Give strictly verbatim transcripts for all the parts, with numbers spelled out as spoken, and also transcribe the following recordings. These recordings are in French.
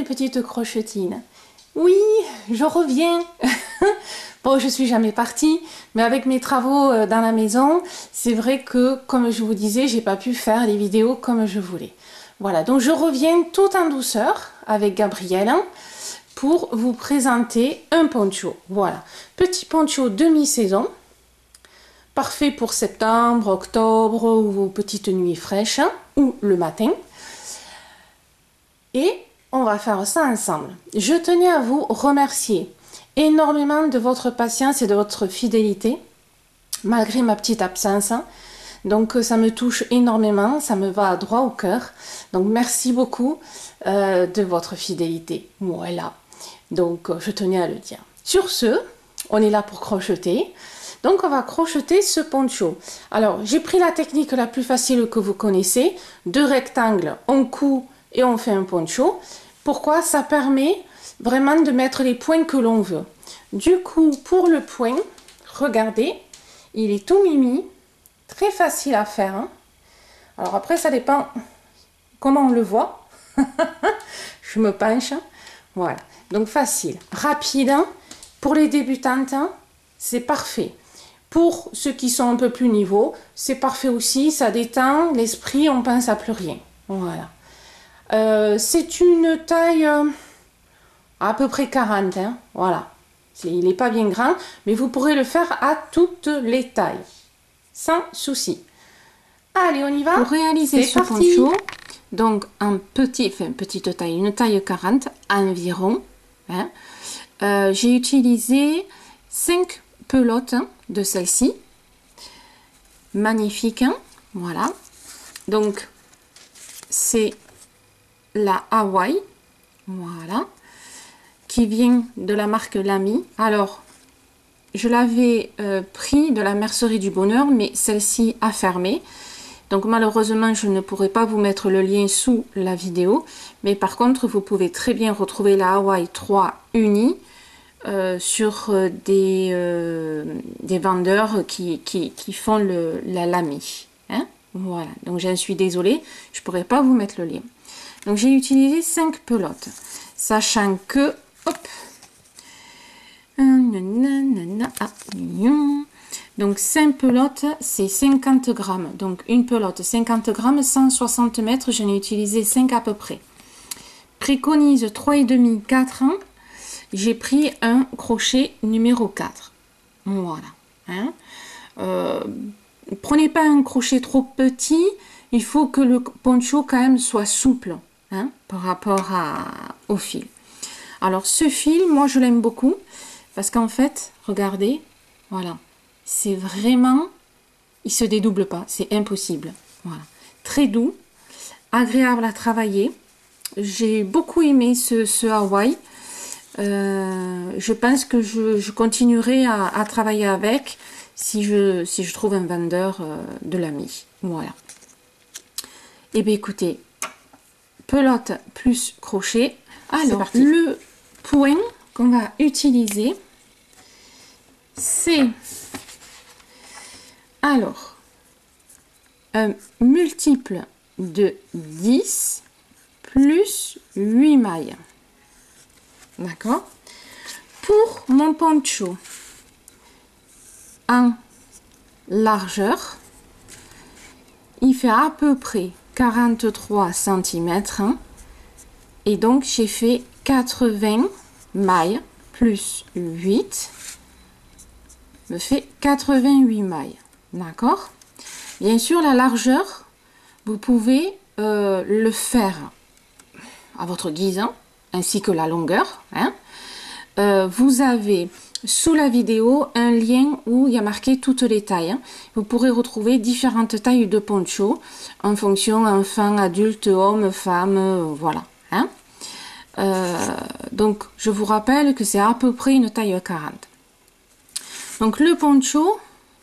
mes petites crochetines. Oui, je reviens. Bon, je suis jamais partie, mais avec mes travaux dans la maison, c'est vrai que, comme je vous disais, j'ai pas pu faire les vidéos comme je voulais. Voilà, donc je reviens tout en douceur avec Gabrielle pour vous présenter un poncho. Voilà, petit poncho demi-saison, parfait pour septembre, octobre ou vos petites nuits fraîches ou le matin. Et on va faire ça ensemble. Je tenais à vous remercier énormément de votre patience et de votre fidélité, malgré ma petite absence. Donc ça me touche énormément, ça me va droit au cœur. Donc merci beaucoup euh, de votre fidélité. Voilà. Donc je tenais à le dire. Sur ce, on est là pour crocheter. Donc on va crocheter ce poncho. Alors j'ai pris la technique la plus facile que vous connaissez. Deux rectangles, on coud et on fait un poncho. Pourquoi? Ça permet vraiment de mettre les points que l'on veut. Du coup, pour le point, regardez, il est tout mimi, très facile à faire. Hein. Alors après, ça dépend comment on le voit. Je me penche. Voilà, donc facile, rapide. Hein. Pour les débutantes, hein, c'est parfait. Pour ceux qui sont un peu plus niveau, c'est parfait aussi, ça détend l'esprit, on pense à plus rien. Voilà. Euh, c'est une taille euh, à peu près quarante, hein, voilà. Il n'est pas bien grand, mais vous pourrez le faire à toutes les tailles, sans souci. Allez, on y va. Pour réaliser ce poncho, donc en petit, enfin petite taille, une taille quarante environ, hein, euh, j'ai utilisé cinq pelotes de celle-ci, magnifique, hein, voilà. Donc c'est la Hawaï, voilà, qui vient de la marque Lamy. Alors, je l'avais euh, pris de la mercerie du bonheur, mais celle-ci a fermé. Donc malheureusement, je ne pourrai pas vous mettre le lien sous la vidéo. Mais par contre, vous pouvez très bien retrouver la Hawaï trois unie euh, sur euh, des, euh, des vendeurs qui, qui, qui font le, la Lamy. Hein, voilà, donc j'en suis désolée, je ne pourrai pas vous mettre le lien. Donc j'ai utilisé cinq pelotes, sachant que, hop, donc cinq pelotes, c'est cinquante grammes. Donc une pelote, cinquante grammes, cent soixante mètres, j'en ai utilisé cinq à peu près. Préconise trois virgule cinq, quatre. J'ai pris un crochet numéro quatre. Voilà. Hein. Euh, prenez pas un crochet trop petit, il faut que le poncho quand même soit souple. Hein, par rapport à, au fil. Alors ce fil, moi je l'aime beaucoup parce qu'en fait, regardez, voilà, c'est vraiment, il se dédouble pas, c'est impossible. Voilà, très doux, agréable à travailler. J'ai beaucoup aimé ce, ce Hawaï. Euh, je pense que je, je continuerai à, à travailler avec si je, si je trouve un vendeur euh, de Lamy. Voilà. Et bien écoutez, pelote plus crochet. Alors le point qu'on va utiliser, c'est alors un multiple de dix plus huit mailles. D'accord. Pour mon poncho en largeur, il fait à peu près quarante-trois centimètres, hein, et donc j'ai fait quatre-vingts mailles plus huit me fait quatre-vingt-huit mailles. D'accord. Bien sûr, la largeur, vous pouvez euh, le faire à votre guise, hein, ainsi que la longueur. Hein. Euh, vous avez sous la vidéo un lien où il y a marqué toutes les tailles. Hein. Vous pourrez retrouver différentes tailles de poncho en fonction enfant, adulte, homme, femme, euh, voilà. Hein. Euh, donc je vous rappelle que c'est à peu près une taille quarante. Donc le poncho,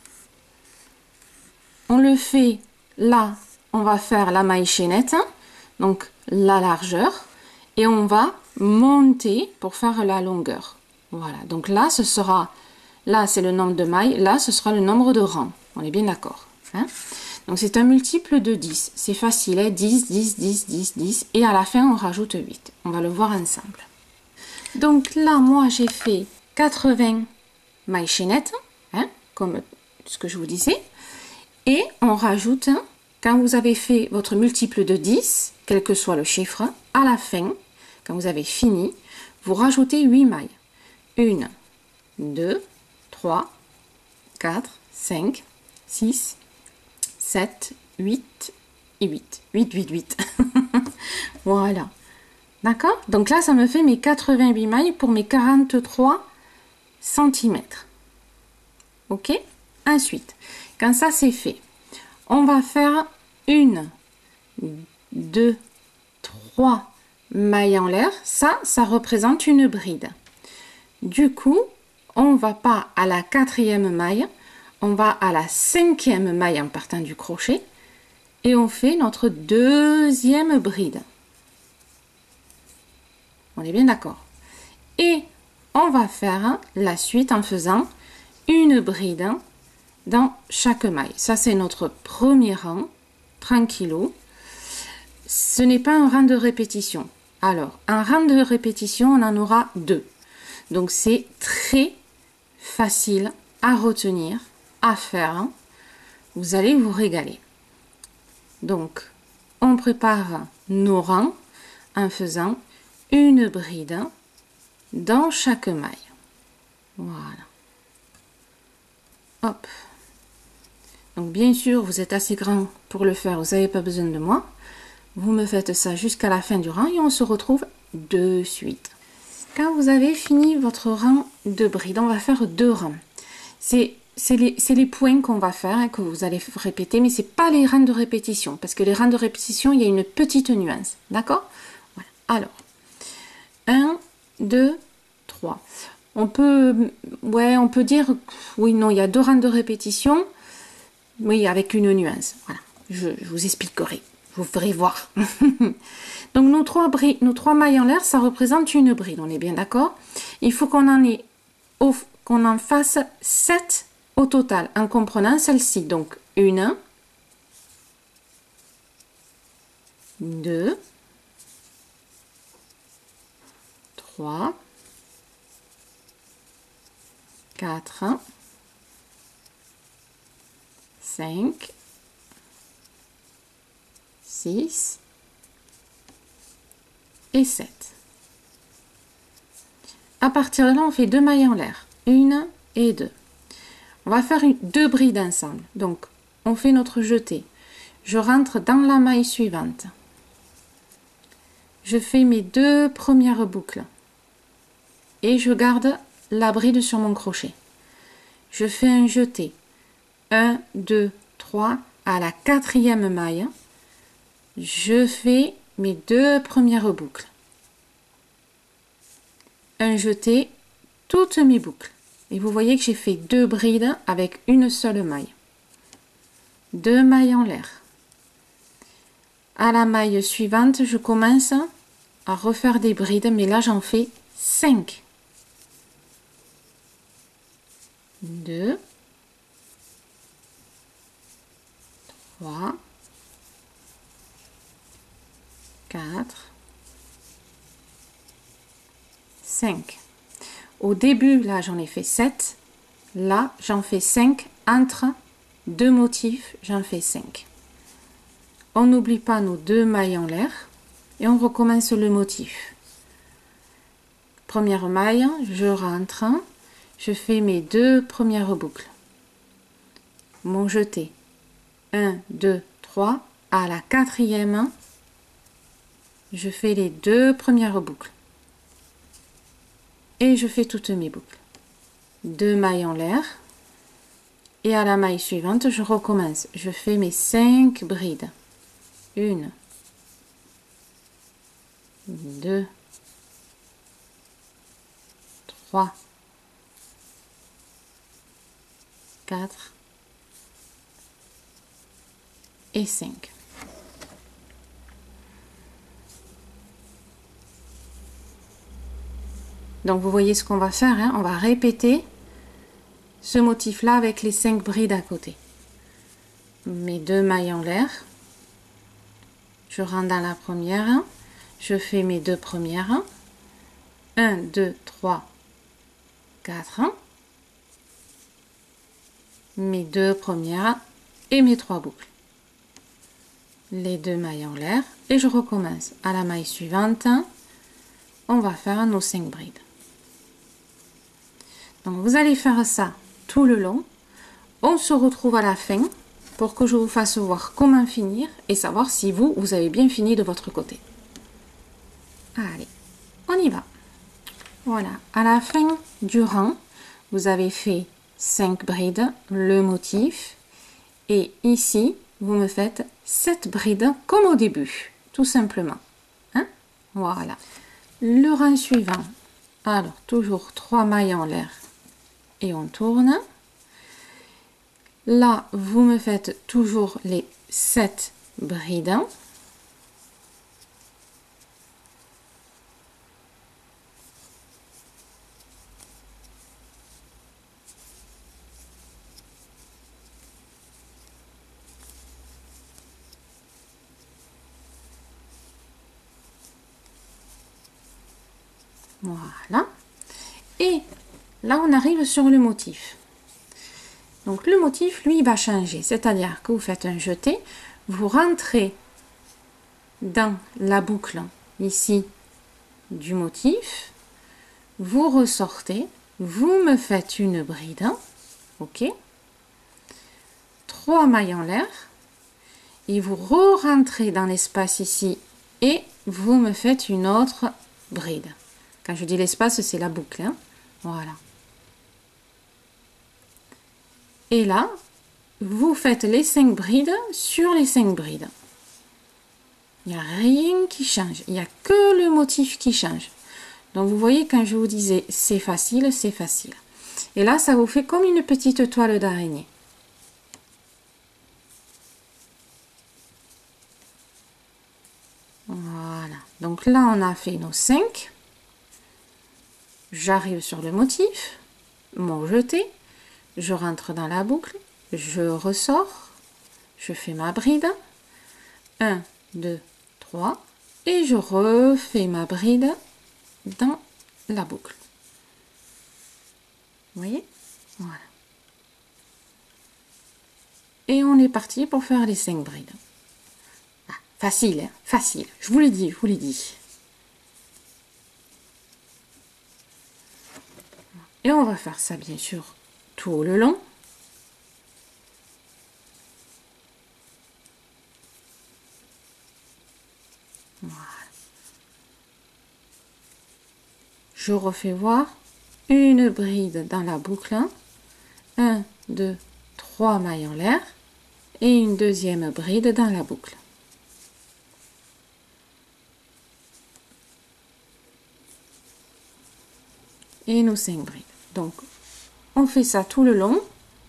on le fait là, on va faire la maille chaînette, hein, donc la largeur, et on va monter pour faire la longueur. Voilà, donc là ce sera, là c'est le nombre de mailles, là ce sera le nombre de rangs, on est bien d'accord. Hein. Donc c'est un multiple de dix. C'est facile, hein? dix, dix, dix, dix, dix. Et à la fin, on rajoute huit. On va le voir ensemble. Donc là, moi, j'ai fait quatre-vingts mailles chaînettes, hein, comme ce que je vous disais. Et on rajoute, quand vous avez fait votre multiple de dix, quel que soit le chiffre, à la fin, quand vous avez fini, vous rajoutez huit mailles. un, deux, trois, quatre, cinq, six, sept, huit et huit. huit, huit, huit. Voilà. D'accord? Donc là, ça me fait mes quatre-vingt-huit mailles pour mes quarante-trois centimètres. Ok? Ensuite, quand ça c'est fait, on va faire une, deux, trois mailles en l'air. Ça, ça représente une bride. Du coup, on va pas à la quatrième maille, on va à la cinquième maille en partant du crochet et on fait notre deuxième bride. On est bien d'accord. Et on va faire la suite en faisant une bride dans chaque maille. Ça, c'est notre premier rang, tranquillou. Ce n'est pas un rang de répétition. Alors, un rang de répétition, on en aura deux. Donc, c'est très facile à retenir, à faire. Vous allez vous régaler. Donc, on prépare nos rangs en faisant une bride dans chaque maille. Voilà. Hop. Donc, bien sûr, vous êtes assez grand pour le faire, vous n'avez pas besoin de moi. Vous me faites ça jusqu'à la fin du rang et on se retrouve de suite. Quand vous avez fini votre rang de bride, on va faire deux rangs. C'est les, les points qu'on va faire, hein, que vous allez répéter, mais ce n'est pas les rangs de répétition, parce que les rangs de répétition, il y a une petite nuance. D'accord? Voilà. Alors, un, deux, trois. On peut, ouais, on peut dire, oui, non, il y a deux rangs de répétition, oui, avec une nuance. Voilà, je, je vous expliquerai. Vous ferez voir. Donc, nos trois, nos trois mailles en l'air, ça représente une bride. On est bien d'accord? Il faut qu'on en ait, qu'on en fasse sept au total, en comprenant celle-ci. Donc, une, deux, trois, quatre, cinq, six et sept. À partir de là, on fait deux mailles en l'air, une et deux. On va faire une, deux brides ensemble. Donc, on fait notre jeté. Je rentre dans la maille suivante. Je fais mes deux premières boucles et je garde la bride sur mon crochet. Je fais un jeté. un, deux, trois. À la quatrième maille, je fais mes deux premières boucles. Un jeté, toutes mes boucles. Et vous voyez que j'ai fait deux brides avec une seule maille. Deux mailles en l'air. À la maille suivante, je commence à refaire des brides, mais là j'en fais cinq. deux, trois, quatre, cinq. Au début, là, j'en ai fait sept. Là, j'en fais cinq. Entre deux motifs, j'en fais cinq. On n'oublie pas nos deux mailles en l'air et on recommence le motif. Première maille, je rentre, je fais mes deux premières boucles. Mon jeté. un, deux, trois. À la quatrième, je fais les deux premières boucles. Et je fais toutes mes boucles. Deux mailles en l'air. Et à la maille suivante, je recommence. Je fais mes cinq brides. Une, deux, trois, quatre et cinq. Donc vous voyez ce qu'on va faire, hein? On va répéter ce motif là avec les cinq brides à côté. mes deux mailles en l'air, je rentre dans la première, je fais mes deux premières, un, deux, trois, quatre, mes deux premières et mes trois boucles, les deux mailles en l'air et je recommence. À la maille suivante, on va faire nos cinq brides. Donc vous allez faire ça tout le long. On se retrouve à la fin pour que je vous fasse voir comment finir et savoir si vous, vous avez bien fini de votre côté. Allez, on y va. Voilà, à la fin du rang, vous avez fait cinq brides, le motif, et ici, vous me faites sept brides comme au début, tout simplement. Hein? Voilà. Le rang suivant, alors toujours trois mailles en l'air et on tourne. Là, vous me faites toujours les sept brides. Voilà. Et là, on arrive sur le motif. Donc, le motif, lui, va changer. C'est-à-dire que vous faites un jeté, vous rentrez dans la boucle, ici, du motif, vous ressortez, vous me faites une bride, ok, trois mailles en l'air, et vous re-rentrez dans l'espace ici, et vous me faites une autre bride. Quand je dis l'espace, c'est la boucle, hein. Voilà. Et là, vous faites les cinq brides sur les cinq brides. Il n'y a rien qui change. Il n'y a que le motif qui change. Donc, vous voyez, quand je vous disais c'est facile, c'est facile. Et là, ça vous fait comme une petite toile d'araignée. Voilà. Donc là, on a fait nos cinq. J'arrive sur le motif, mon jeté. Je rentre dans la boucle, je ressors, je fais ma bride, un, deux, trois, et je refais ma bride dans la boucle. Vous voyez? Voilà. Et on est parti pour faire les cinq brides. Ah, facile, hein? Facile, je vous l'ai dit, je vous l'ai dit. Et on va faire ça, bien sûr, tout le long. Voilà. Je refais voir une bride dans la boucle. un, deux, trois mailles en l'air. Et une deuxième bride dans la boucle. Et nos cinq brides. Donc, on fait ça tout le long.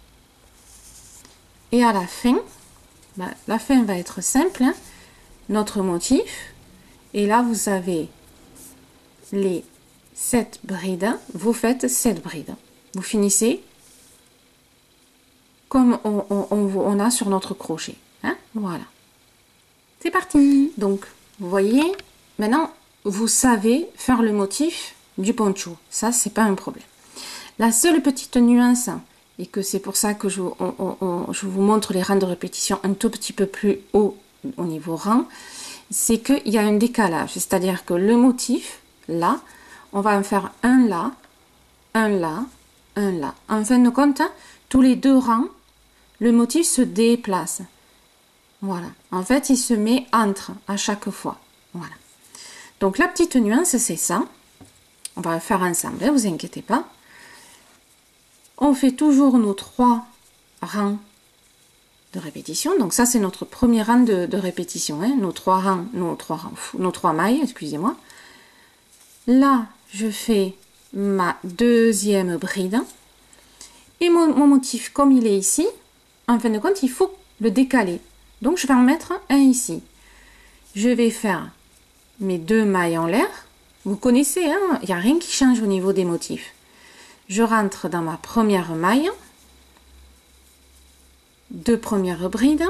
Et à la fin, bah, la fin va être simple, hein, notre motif. Et là, vous avez les sept brides. Vous faites sept brides. Vous finissez comme on, on, on, on a sur notre crochet. Hein, voilà. C'est parti. Donc, vous voyez, maintenant, vous savez faire le motif du poncho. Ça, c'est pas un problème. La seule petite nuance, et que c'est pour ça que je, on, on, on, je vous montre les rangs de répétition un tout petit peu plus haut au niveau rang, c'est qu'il y a un décalage. C'est-à-dire que le motif, là, on va en faire un là, un là, un là. En fin de compte, tous les deux rangs, le motif se déplace. Voilà. En fait, il se met entre à chaque fois. Voilà. Donc, la petite nuance, c'est ça. On va le faire ensemble, ne vous inquiétez pas. On fait toujours nos trois rangs de répétition. Donc, ça, c'est notre premier rang de, de répétition. Hein. Nos trois rangs, nos trois rangs, nos trois mailles, excusez-moi. Là, je fais ma deuxième bride. Et mon, mon motif, comme il est ici, en fin de compte, il faut le décaler. Donc, je vais en mettre un ici. Je vais faire mes deux mailles en l'air. Vous connaissez, hein, il n'y a rien qui change au niveau des motifs. Je rentre dans ma première maille. deux premières brides,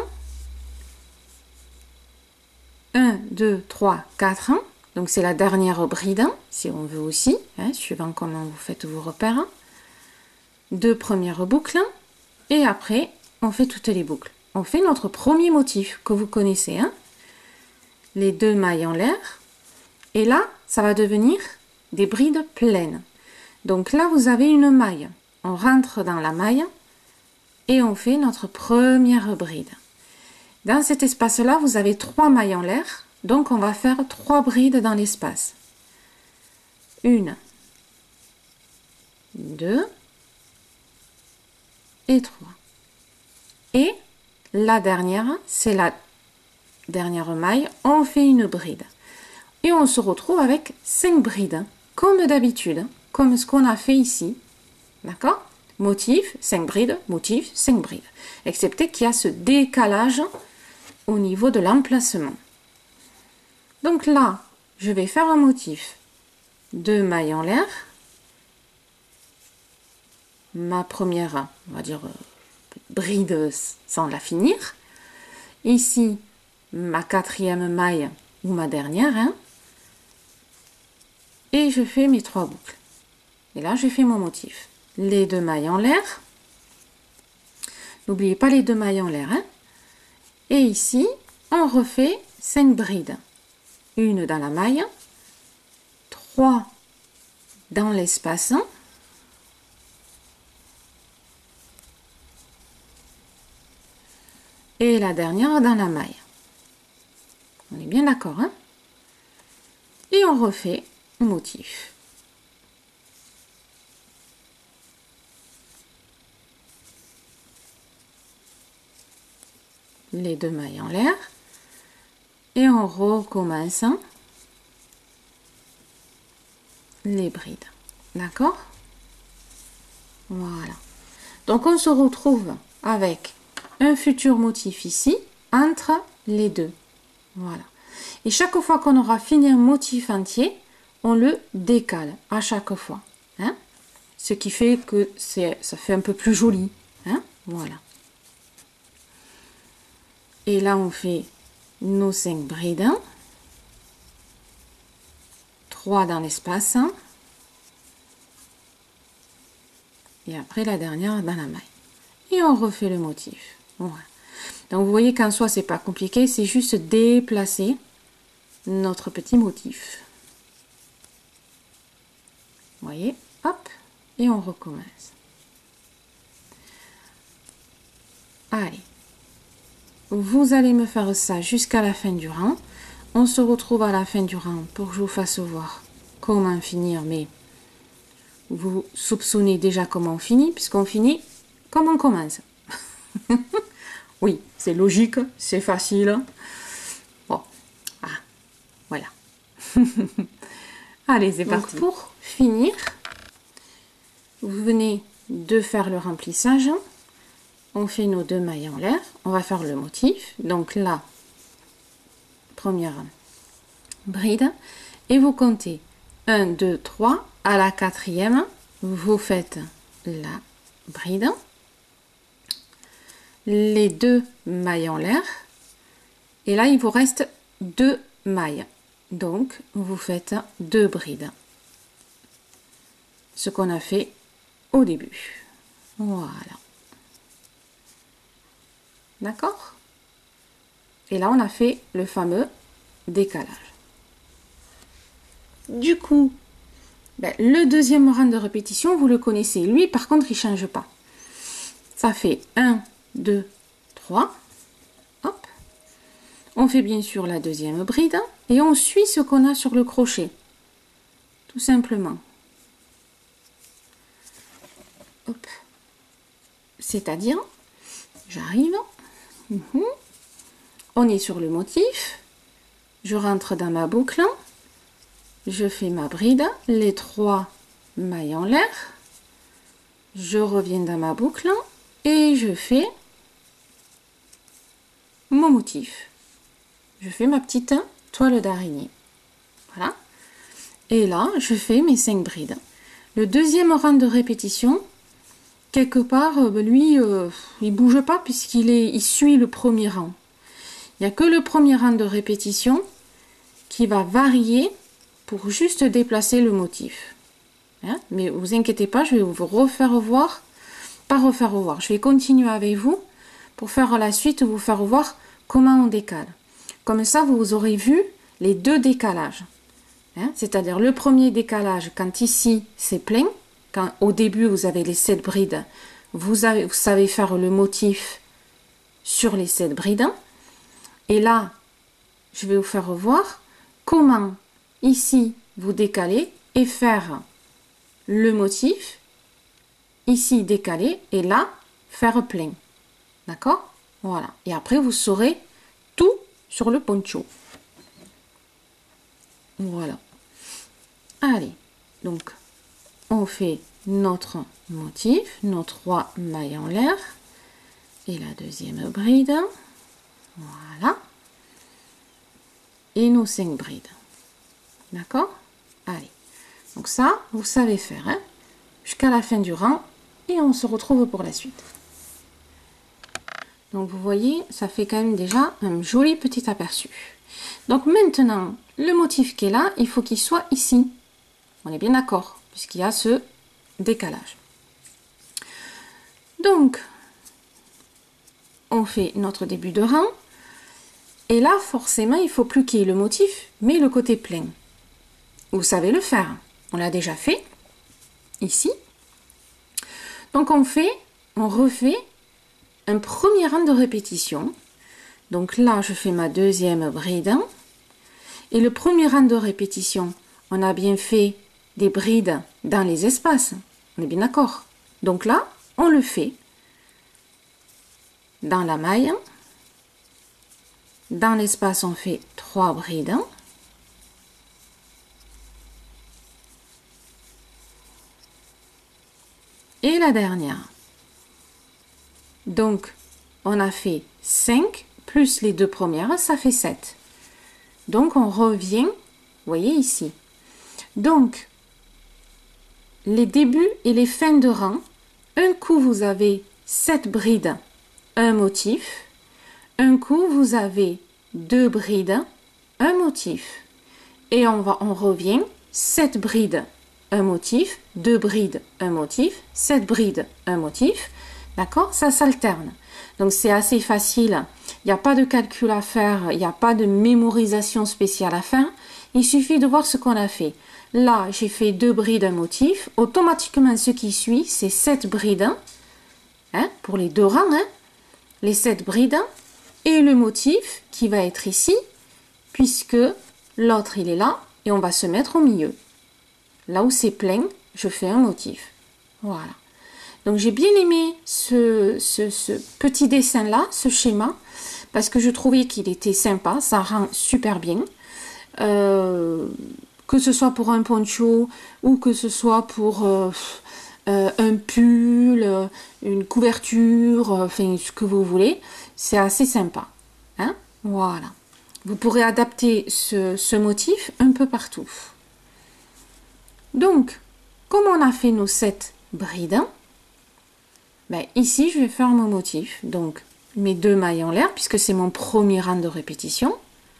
un, deux, trois, quatre, donc c'est la dernière bride, si on veut aussi, hein, suivant comment vous faites vos repères, deux premières boucles, et après, on fait toutes les boucles. On fait notre premier motif que vous connaissez, hein, les deux mailles en l'air, et là, ça va devenir des brides pleines. Donc là, vous avez une maille. On rentre dans la maille et on fait notre première bride. Dans cet espace-là, vous avez trois mailles en l'air, donc on va faire trois brides dans l'espace. Une, deux et trois. Et la dernière, c'est la dernière maille, on fait une bride. Et on se retrouve avec cinq brides, comme d'habitude, comme ce qu'on a fait ici. D'accord? Motif, cinq brides, motif, cinq brides. Excepté qu'il y a ce décalage au niveau de l'emplacement. Donc là, je vais faire un motif. Deux mailles en l'air. Ma première, on va dire, bride sans la finir. Ici, ma quatrième maille ou ma dernière. Hein, et je fais mes trois boucles. Et là, j'ai fait mon motif. Les deux mailles en l'air. N'oubliez pas les deux mailles en l'air. Hein. Et ici, on refait cinq brides. Une dans la maille, trois dans l'espace. Et la dernière dans la maille. On est bien d'accord, hein? Et on refait le motif. Les deux mailles en l'air. Et on recommence les brides. D'accord? Voilà. Donc on se retrouve avec un futur motif ici, entre les deux. Voilà. Et chaque fois qu'on aura fini un motif entier, on le décale à chaque fois. Hein? Ce qui fait que c'est, ça fait un peu plus joli. Hein? Voilà. Et là, on fait nos cinq brides. trois dans l'espace. Et après, la dernière dans la maille. Et on refait le motif. Voilà. Donc, vous voyez qu'en soi, c'est pas compliqué. C'est juste déplacer notre petit motif. Vous voyez, hop, et on recommence. Allez, vous allez me faire ça jusqu'à la fin du rang. On se retrouve à la fin du rang pour que je vous fasse voir comment finir, mais vous soupçonnez déjà comment on finit, puisqu'on finit comme on commence. Oui, c'est logique, c'est facile. Bon, ah, voilà. Allez, c'est parti. Pour finir, vous venez de faire le remplissage. On fait nos deux mailles en l'air. On va faire le motif. Donc là, première bride. Et vous comptez un, deux, trois. À la quatrième, vous faites la bride. Les deux mailles en l'air. Et là, il vous reste deux mailles. Donc, vous faites deux brides. Ce qu'on a fait au début. Voilà. D'accord? Et là, on a fait le fameux décalage. Du coup, ben, le deuxième rang de répétition, vous le connaissez. Lui, par contre, il ne change pas. Ça fait un, deux, trois. Hop. On fait bien sûr la deuxième bride et on suit ce qu'on a sur le crochet. Tout simplement. Hop. C'est-à-dire, j'arrive. Mmh. On est sur le motif. Je rentre dans ma boucle. Je fais ma bride. Les trois mailles en l'air. Je reviens dans ma boucle. Et je fais mon motif. Je fais ma petite toile d'araignée. Voilà. Et là, je fais mes cinq brides. Le deuxième rang de répétition, quelque part, euh, lui, euh, il bouge pas puisqu'il est, il suit le premier rang. Il n'y a que le premier rang de répétition qui va varier pour juste déplacer le motif. Hein? Mais vous inquiétez pas, je vais vous refaire voir, pas refaire voir, je vais continuer avec vous pour faire la suite, vous faire voir comment on décale. Comme ça, vous aurez vu les deux décalages. Hein? C'est-à-dire le premier décalage, quand ici c'est plein, quand au début vous avez les sept brides, vous, avez, vous savez faire le motif sur les sept brides. Et là, je vais vous faire voir comment ici vous décalez et faire le motif, ici décaler et là faire plein. D'accord? Voilà. Et après vous saurez tout sur le poncho. Voilà. Allez, donc on fait notre motif, nos trois mailles en l'air et la deuxième bride. Voilà. Et nos cinq brides. D'accord? Allez. Donc ça, vous savez faire, hein, jusqu'à la fin du rang et on se retrouve pour la suite. Donc vous voyez, ça fait quand même déjà un joli petit aperçu. Donc maintenant, le motif qui est là, il faut qu'il soit ici. On est bien d'accord, puisqu'il y a ce décalage. Donc, on fait notre début de rang. Et là, forcément, il faut plus qu'il y ait le motif, mais le côté plein. Vous savez le faire. On l'a déjà fait, ici. Donc on fait, on refait un premier rang de répétition. Donc là, je fais ma deuxième bride. Et le premier rang de répétition, on a bien fait des brides dans les espaces. On est bien d'accord. Donc là, on le fait dans la maille. Dans l'espace, on fait trois brides. Et la dernière. Donc, on a fait cinq plus les deux premières, ça fait sept. Donc, on revient, vous voyez ici. Donc, les débuts et les fins de rang, un coup, vous avez sept brides, un motif. Un coup, vous avez deux brides, un motif. Et on, va, on revient, sept brides, un motif, deux brides, un motif, sept brides, un motif. D'accord? Ça s'alterne. Donc, c'est assez facile. Il n'y a pas de calcul à faire. Il n'y a pas de mémorisation spéciale à faire. Il suffit de voir ce qu'on a fait. Là, j'ai fait deux brides, un motif. Automatiquement, ce qui suit, c'est sept brides. Hein, pour les deux rangs. Hein, les sept brides. Et le motif qui va être ici, puisque l'autre, il est là. Et on va se mettre au milieu. Là où c'est plein, je fais un motif. Voilà. Donc, j'ai bien aimé ce, ce, ce petit dessin-là, ce schéma, parce que je trouvais qu'il était sympa, ça rend super bien. Euh, que ce soit pour un poncho ou que ce soit pour euh, euh, un pull, une couverture, enfin, ce que vous voulez, c'est assez sympa. Hein? Voilà. Vous pourrez adapter ce, ce motif un peu partout. Donc, comme on a fait nos sept brides, ben, ici, je vais faire mon motif. Donc, mes deux mailles en l'air, puisque c'est mon premier rang de répétition.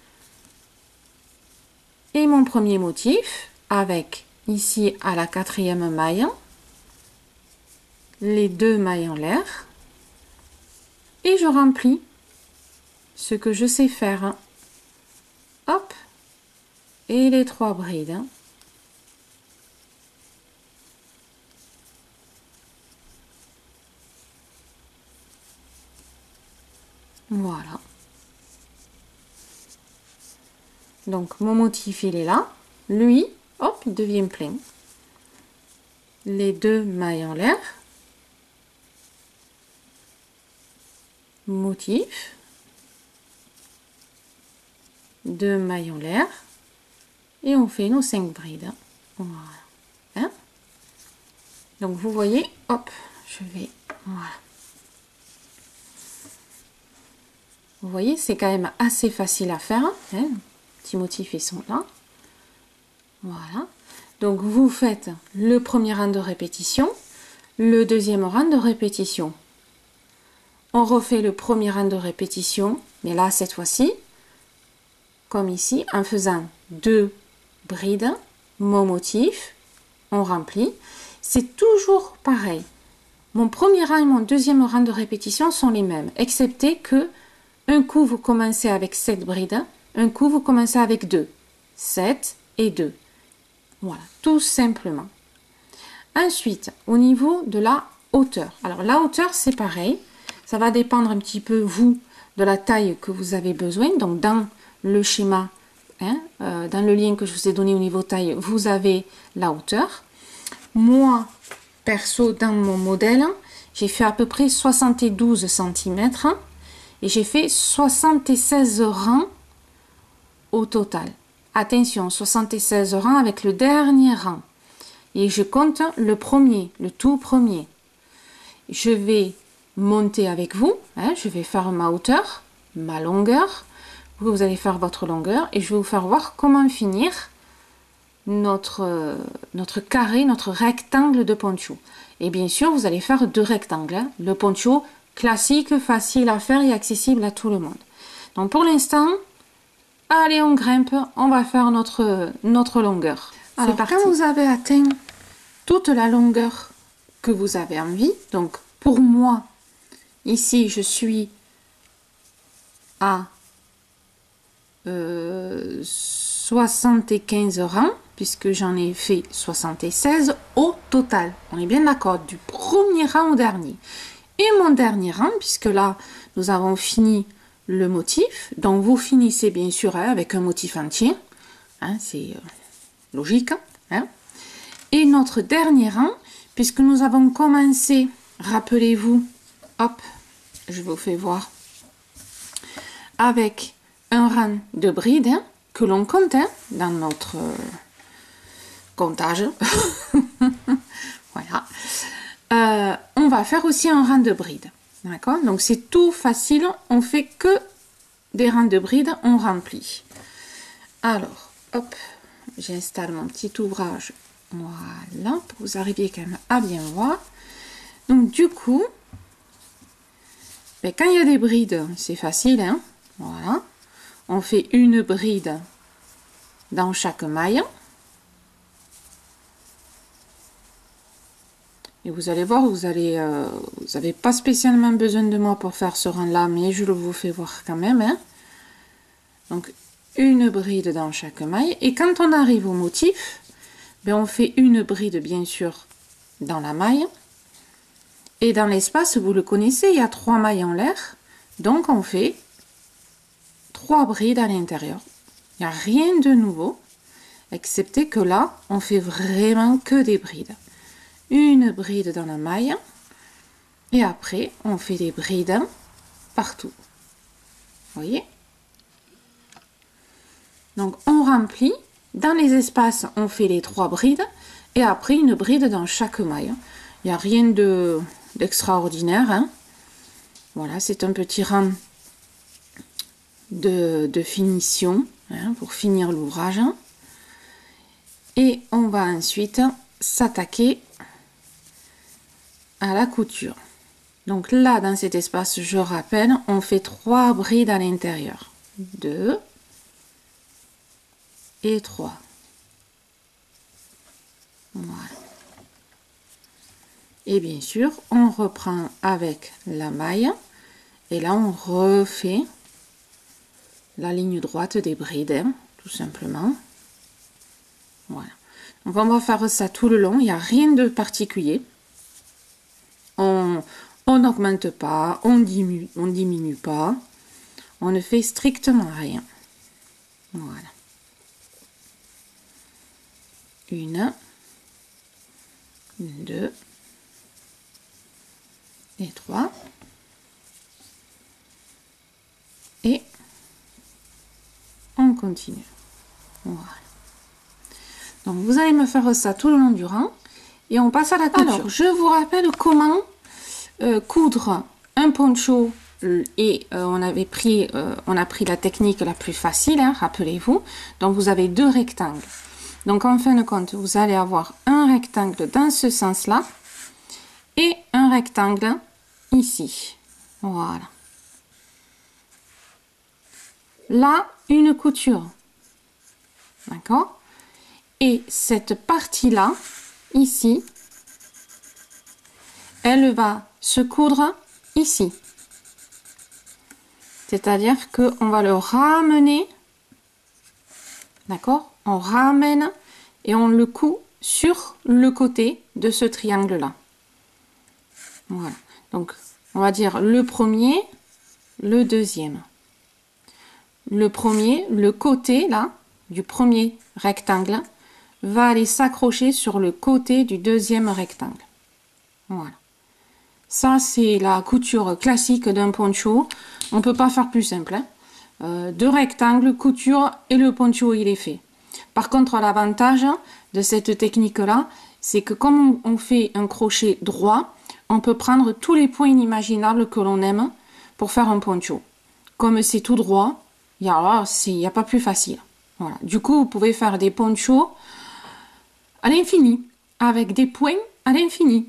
Et mon premier motif, avec ici à la quatrième maille, les deux mailles en l'air. Et je remplis ce que je sais faire. Hop. Et les trois brides. Voilà. Donc, mon motif, il est là. Lui, hop, il devient plein. Les deux mailles en l'air. Motif. Deux mailles en l'air. Et on fait nos cinq brides. Voilà. Hein? Donc, vous voyez, hop, je vais... Voilà. Vous voyez, c'est quand même assez facile à faire. Hein? Petits motifs, ils sont là. Voilà. Donc, vous faites le premier rang de répétition. le deuxième rang de répétition. On refait le premier rang de répétition, mais là, cette fois-ci, comme ici, en faisant deux brides, mon motif, on remplit. C'est toujours pareil. Mon premier rang et mon deuxième rang de répétition sont les mêmes, excepté que un coup, vous commencez avec sept brides, un coup, vous commencez avec deux. sept et deux. Voilà, tout simplement. Ensuite, au niveau de la hauteur. Alors, la hauteur, c'est pareil. Ça va dépendre un petit peu, vous, de la taille que vous avez besoin. Donc, dans le schéma, hein, euh, dans le lien que je vous ai donné au niveau taille, vous avez la hauteur. Moi, perso, dans mon modèle, j'ai fait à peu près soixante-douze centimètres et j'ai fait soixante-seize rangs au total. Attention, soixante-seize rangs avec le dernier rang. Et je compte le premier, le tout premier. Je vais monter avec vous, hein, je vais faire ma hauteur, ma longueur, vous allez faire votre longueur et je vais vous faire voir comment finir notre, euh, notre carré, notre rectangle de poncho. Et bien sûr, vous allez faire deux rectangles, hein, le poncho classique, facile à faire et accessible à tout le monde. Donc pour l'instant, allez, on grimpe, on va faire notre, notre longueur. Alors, quand vous avez atteint toute la longueur que vous avez envie, donc pour moi, ici, je suis à euh, soixante-quinze rangs, puisque j'en ai fait soixante-seize au total. On est bien d'accord, du premier rang au dernier. Et mon dernier rang, puisque là, nous avons fini le motif. Donc, vous finissez bien sûr hein, avec un motif entier. Hein, c'est euh, logique. Hein. Et notre dernier rang, puisque nous avons commencé, rappelez-vous, hop, je vous fais voir, avec un rang de brides hein, que l'on compte hein, dans notre euh, comptage. Voilà. Euh, on va faire aussi un rang de brides. D'accord? Donc c'est tout facile, on fait que des rangs de brides, on remplit. Alors, hop, j'installe mon petit ouvrage. Voilà, pour que vous arriviez quand même à bien voir. Donc du coup, ben, quand il y a des brides, c'est facile, hein? Voilà. On fait une bride dans chaque maille. Et vous allez voir, vous allez, euh, vous n'avez pas spécialement besoin de moi pour faire ce rang-là, mais je le vous fais voir quand même. Hein. Donc, une bride dans chaque maille. Et quand on arrive au motif, ben, on fait une bride, bien sûr, dans la maille. Et dans l'espace, vous le connaissez, il y a trois mailles en l'air. Donc, on fait trois brides à l'intérieur. Il n'y a rien de nouveau, excepté que là, on fait vraiment que des brides. Une bride dans la maille et après on fait des brides partout, vous voyez. Donc on remplit dans les espaces, on fait les trois brides et après une bride dans chaque maille. Il n'y a rien de d'extraordinaire hein. Voilà, c'est un petit rang de, de finition hein, pour finir l'ouvrage et on va ensuite s'attaquer à la couture. Donc là dans cet espace, je rappelle, on fait trois brides à l'intérieur, deux et trois. Voilà. Et bien sûr, on reprend avec la maille et là on refait la ligne droite des brides, hein, tout simplement. Voilà. Donc on va faire ça tout le long, il n'y a rien de particulier. On n'augmente pas, on diminue, on diminue pas, on ne fait strictement rien. Voilà. Une, deux et trois. Et on continue. Voilà. Donc vous allez me faire ça tout le long du rang. Et on passe à la couture. Alors, je vous rappelle comment euh, coudre un poncho et euh, on avait pris, euh, on a pris la technique la plus facile, hein, rappelez-vous. Donc, vous avez deux rectangles. Donc, en fin de compte, vous allez avoir un rectangle dans ce sens-là un rectangle ici. Voilà. Là, une couture. D'accord? Et cette partie-là, ici, elle va se coudre ici. C'est-à-dire qu'on va le ramener, d'accord? On ramène et on le coud sur le côté de ce triangle-là. Voilà. Donc, on va dire le premier, le deuxième. Le premier, le côté, là, du premier rectangle, va aller s'accrocher sur le côté du deuxième rectangle. Voilà. Ça, c'est la couture classique d'un poncho. On ne peut pas faire plus simple. Hein. Euh, deux rectangles, couture et le poncho, il est fait. Par contre, l'avantage de cette technique-là, c'est que comme on fait un crochet droit, on peut prendre tous les points inimaginables que l'on aime pour faire un poncho. Comme c'est tout droit, il n'y a, y a pas plus facile. Voilà. Du coup, vous pouvez faire des ponchos à l'infini, avec des points à l'infini.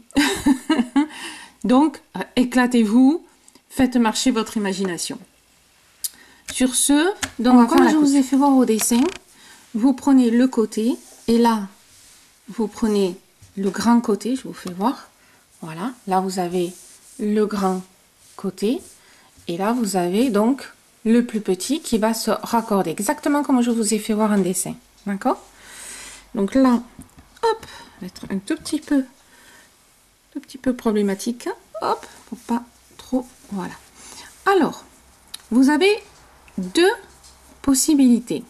Donc, éclatez-vous, faites marcher votre imagination. Sur ce, donc, comme je vous ai fait voir au dessin, vous prenez le côté, et là, vous prenez le grand côté, je vous fais voir. Voilà, là, vous avez le grand côté, et là, vous avez donc le plus petit qui va se raccorder, exactement comme je vous ai fait voir en dessin. D'accord? Donc là, hop, va être un tout petit peu un petit peu problématique, hop, pour pas trop, voilà. Alors, vous avez deux possibilités.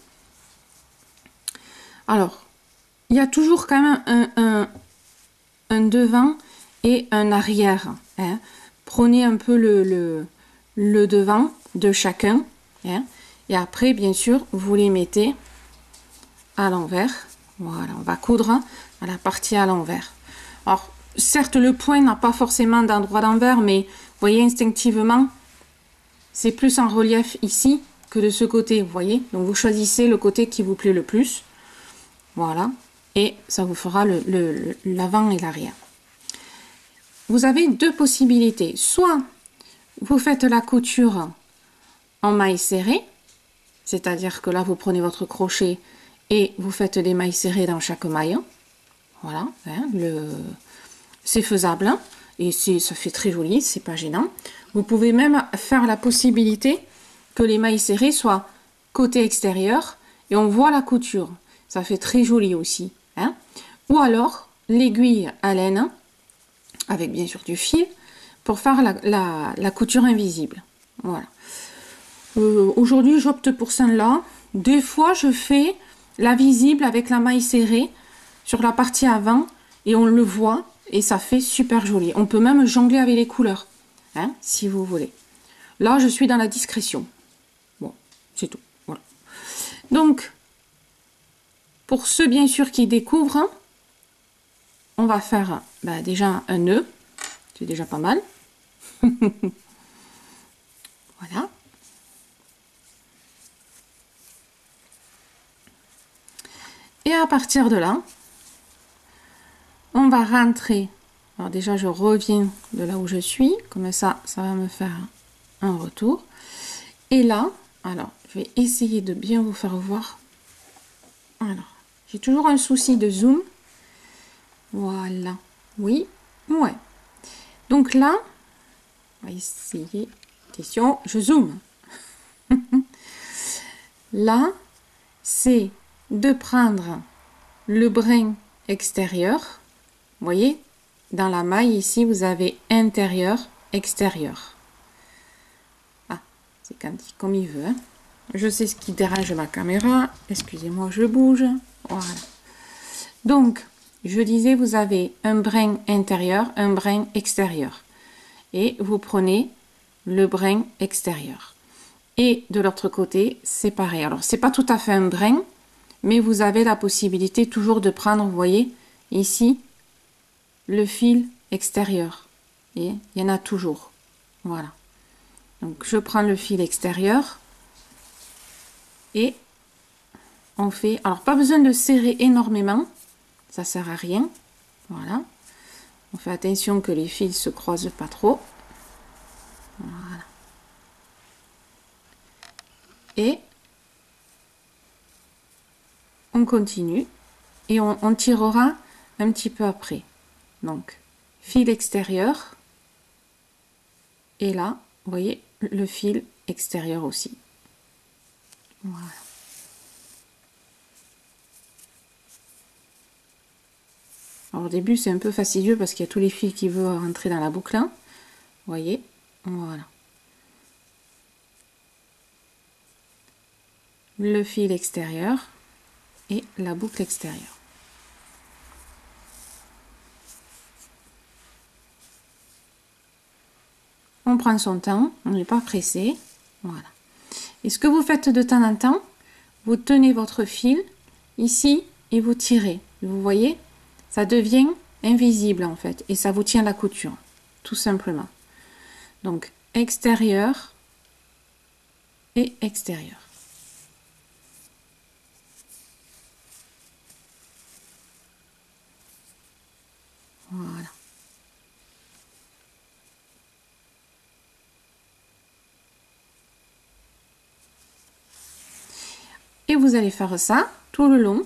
Alors, il y a toujours quand même un, un, un devant et un arrière. Hein. Prenez un peu le, le, le devant de chacun, hein, et après, bien sûr, vous les mettez à l'envers. Voilà, on va coudre à la partie à l'envers. Alors, certes, le point n'a pas forcément d'endroit d'envers, mais vous voyez instinctivement, c'est plus en relief ici que de ce côté, vous voyez. Donc, vous choisissez le côté qui vous plaît le plus. Voilà. Et ça vous fera le, le, l'avant et l'arrière. Vous avez deux possibilités. Soit vous faites la couture en mailles serrées, c'est-à-dire que là, vous prenez votre crochet et vous faites des mailles serrées dans chaque maille. Voilà. Hein, le... C'est faisable, hein, et ça fait très joli, c'est pas gênant. Vous pouvez même faire la possibilité que les mailles serrées soient côté extérieur et on voit la couture. Ça fait très joli aussi. Hein. Ou alors l'aiguille à laine, avec bien sûr du fil, pour faire la, la, la couture invisible. Voilà. Euh, Aujourd'hui, j'opte pour celle-là. Des fois, je fais la visible avec la maille serrée sur la partie avant et on le voit. Et ça fait super joli. On peut même jongler avec les couleurs, hein, si vous voulez. Là, je suis dans la discrétion. Bon, c'est tout. Voilà. Donc, pour ceux, bien sûr, qui découvrent, on va faire bah, déjà un nœud. C'est déjà pas mal. Voilà. Et à partir de là, on va rentrer. Alors déjà, je reviens de là où je suis. Comme ça, ça va me faire un retour. Et là, alors, je vais essayer de bien vous faire voir. Alors, j'ai toujours un souci de zoom. Voilà. Oui, ouais. Donc là, on va essayer. Attention, je zoome. Là, c'est de prendre le brin extérieur. Vous voyez, dans la maille ici, vous avez intérieur, extérieur. Ah, c'est comme il veut. Hein. Je sais ce qui dérange ma caméra. Excusez-moi, je bouge. Voilà. Donc, je disais, vous avez un brin intérieur, un brin extérieur. Et vous prenez le brin extérieur. Et de l'autre côté, c'est pareil. Alors, c'est pas tout à fait un brin, mais vous avez la possibilité toujours de prendre, vous voyez, ici, le fil extérieur. Et il y en a toujours. Voilà. Donc, je prends le fil extérieur et on fait... Alors, pas besoin de serrer énormément. Ça sert à rien. Voilà. On fait attention que les fils se croisent pas trop. Voilà. Et on continue et on, on tirera un petit peu après. Donc, fil extérieur. Et là, vous voyez, le fil extérieur aussi. Voilà. Alors au début, c'est un peu fastidieux parce qu'il y a tous les fils qui veulent rentrer dans la boucle. Vous voyez, voilà. Le fil extérieur et la boucle extérieure. On prend son temps, on n'est pas pressé. Voilà. Et ce que vous faites de temps en temps, vous tenez votre fil ici et vous tirez. Vous voyez, ça devient invisible en fait et ça vous tient la couture, tout simplement. Donc extérieur et extérieur. Voilà. Et vous allez faire ça tout le long,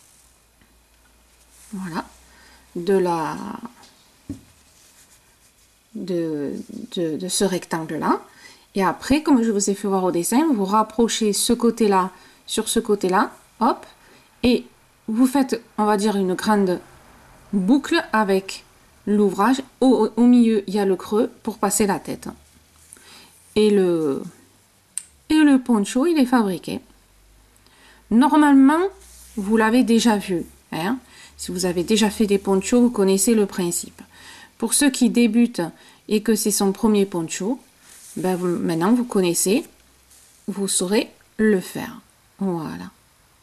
voilà, de la de, de, de ce rectangle là. Et après, comme je vous ai fait voir au dessin, vous rapprochez ce côté là sur ce côté là, hop, et vous faites, on va dire, une grande boucle avec l'ouvrage. Au, au milieu, il y a le creux pour passer la tête. Et le et le poncho, il est fabriqué. Normalement, vous l'avez déjà vu. Hein? Si vous avez déjà fait des ponchos, vous connaissez le principe. Pour ceux qui débutent et que c'est son premier poncho, ben vous, maintenant vous connaissez, vous saurez le faire. Voilà.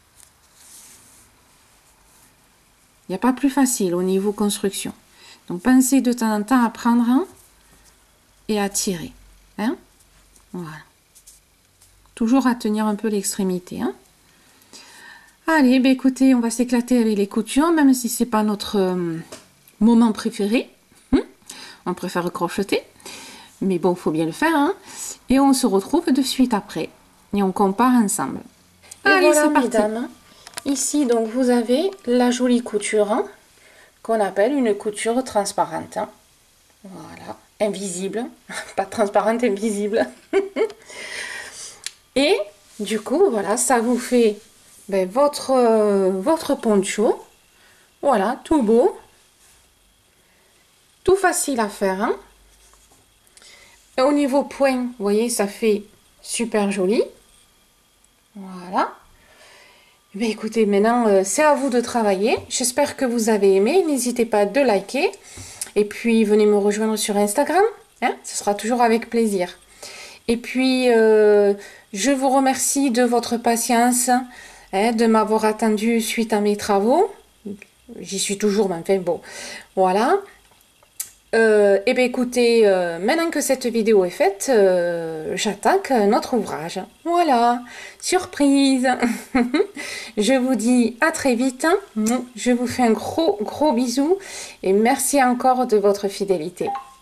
Il n'y a pas plus facile au niveau construction. Donc pensez de temps en temps à prendre un et à tirer. Hein? Voilà. Toujours à tenir un peu l'extrémité. Hein? Allez, ben écoutez, on va s'éclater avec les coutures, même si c'est pas notre euh, moment préféré. Hum on préfère crocheter. Mais bon, il faut bien le faire. Hein, et on se retrouve de suite après. Et on compare ensemble. Et allez, voilà, c'est parti. mesdames. Ici, donc, vous avez la jolie couture hein, qu'on appelle une couture transparente. Hein. Voilà, invisible. Pas transparente, invisible. Et du coup, voilà, ça vous fait ben, votre, euh, votre poncho. Voilà, tout beau. Tout facile à faire. Hein. Et au niveau point, vous voyez, ça fait super joli. Voilà. Mais écoutez, maintenant, euh, c'est à vous de travailler. J'espère que vous avez aimé. N'hésitez pas de liker. Et puis, venez me rejoindre sur Instagram. Hein, ce sera toujours avec plaisir. Et puis, euh, je vous remercie de votre patience, hein, de m'avoir attendu suite à mes travaux. J'y suis toujours, mais enfin bon, voilà. Euh, et bien écoutez, euh, maintenant que cette vidéo est faite, euh, j'attaque notre ouvrage. Voilà, surprise. Je vous dis à très vite. Je vous fais un gros, gros bisou et merci encore de votre fidélité.